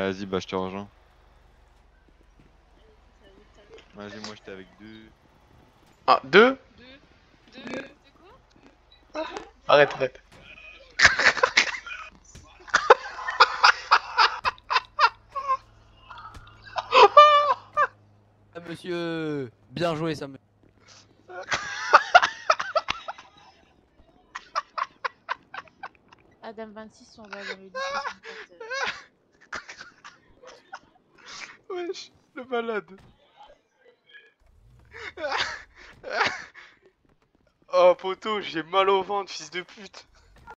Vas-y, bah je te rejoins. Vas-y, moi j'étais avec deux. Ah, deux? De quoi? Arrête, arrête. Ah, monsieur, bien joué ça. Adam 26, on va dans le 1064. Wesh, le malade. Oh, poteau, j'ai mal au ventre, fils de pute.